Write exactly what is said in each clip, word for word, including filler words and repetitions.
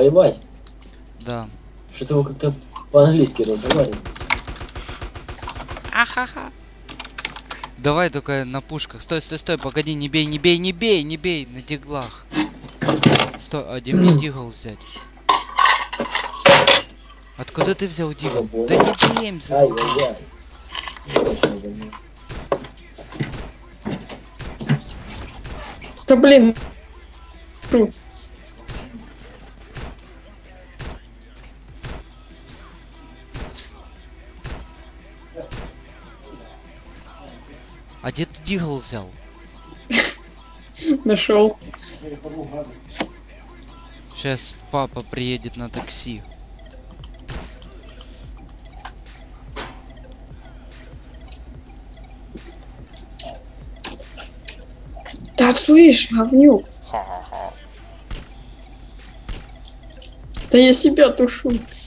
воевать? Да. Что-то его как-то по-английски разговаривает. Ахаха. Давай только на пушках. Стой, стой, стой, погоди, не бей, не бей, не бей, не бей на диглах. Стой, а где мне дигл взять? Откуда ты взял дигл? Да не даемся. Ай-яй-яй. Да блин. А где ты дигл взял? Нашел. Сейчас папа приедет на такси. Да слышь, говнюк. Да я себя тушу.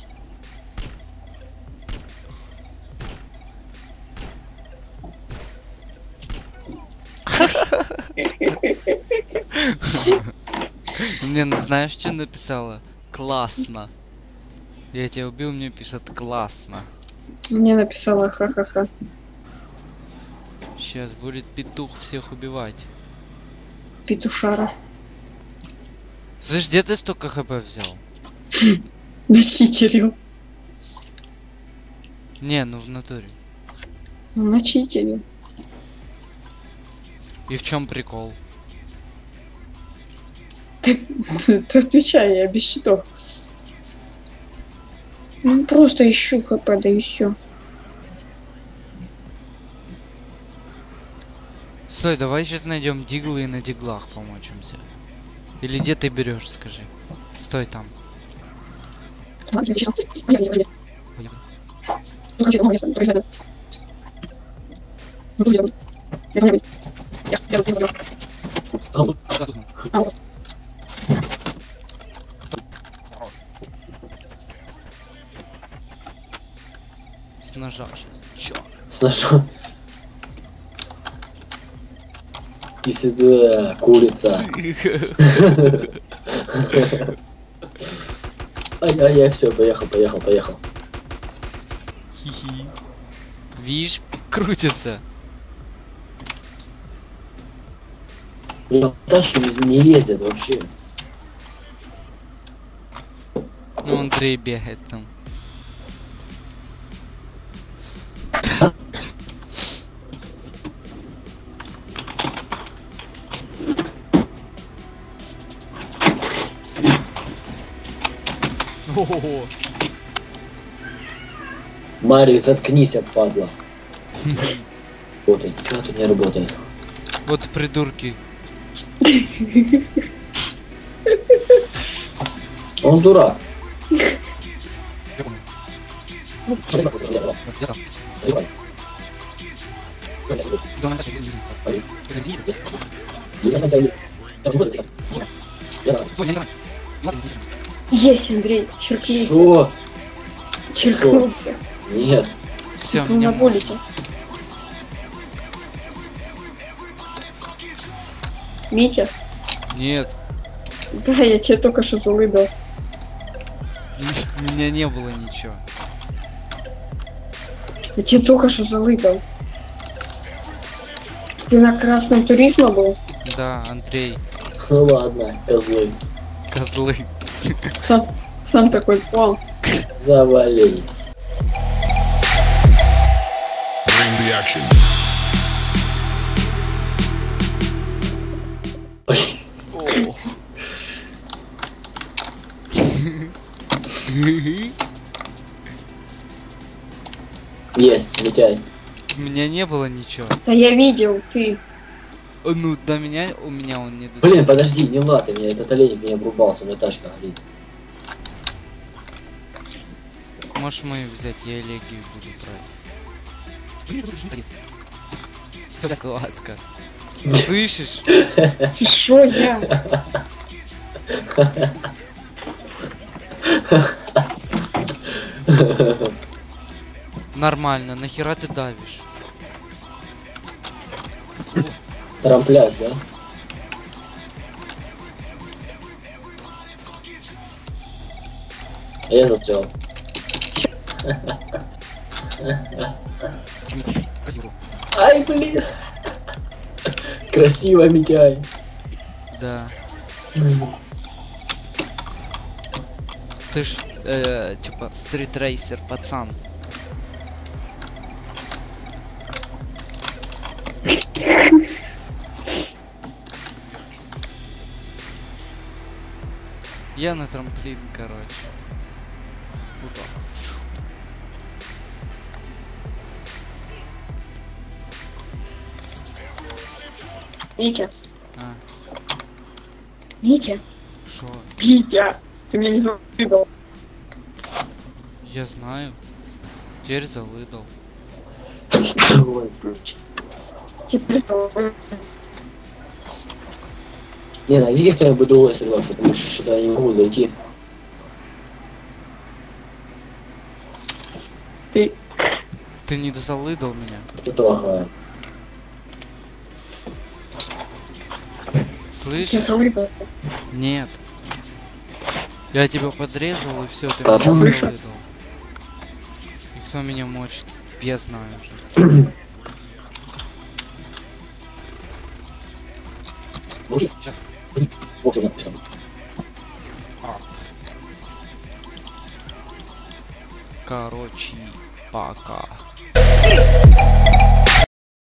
Мне знаешь, что написала? Классно. Я тебя убил, мне пишет классно. Мне написала ха-ха-ха. Сейчас будет петух всех убивать. Петушара. Слышь, где ты столько хп взял? Начитерил. Не, ну в натуре. Ну, начитерил. И в чем прикол? Ты, ты отвечай, я без счетов. Ну просто ищу хп, да и все. Стой, давай сейчас найдем диглы и на диглах помочимся. Или где ты берешь, скажи. Стой там. С ножа сейчас. Чё? С ножом. Иди сюда, курица. Ай-яй-яй, все, поехал, поехал, поехал. Хи-хи. Видишь, крутится. Я тачка не лезет вообще. Ну, Андрей бегает там. Ого. Марик, заткнись, падла. Работает, как тут не работает? Вот придурки. Он дурак. Есть, Андрей, черкни. Шо? Черкнулся. Нет. Все, Ты мне на можно. болике. Митя? Нет, Да, я тебе только что залыбал. у меня не было ничего. Я тебе только что залыбал. Ты на красном туризме был? Да, Андрей, Ну ладно, козлы. козлы. Сам, сам такой пол. Завалились. Bring the action. О. Есть, Митяй. У меня не было ничего. Да я видел, ты. О, ну, до меня, у меня он не... Блин, подожди, не латы, меня этот олень меня обрубался, у меня тачка горит. Можешь мою взять, я элегию буду брать. Все, складка. Слышишь? Шо я? Нормально, нахера ты давишь? Трампляк, да? А я застрял. Спасибо. Ай, блин. Красиво, Митяй. Да. Ты ж, э, типа, стритрейсер, пацан. Я на трамплин, короче. Вот так. Фью. Витя, А, Витя, шо? Витя, ты меня не завидел. Я знаю. Теперь залыдал. Ой. Теперь Не, найди кто-нибудь другой сервер, потому что что-то я не могу зайти. ты Ты не залыдал меня. Кто-то лагает. не Слышишь? завидел. Нет. Я тебя подрезал и все, ты А, меня слышишь? залыдал. И кто меня мочит? Я знаю уже. Мужик, Сейчас. вот он написан. Короче, пока.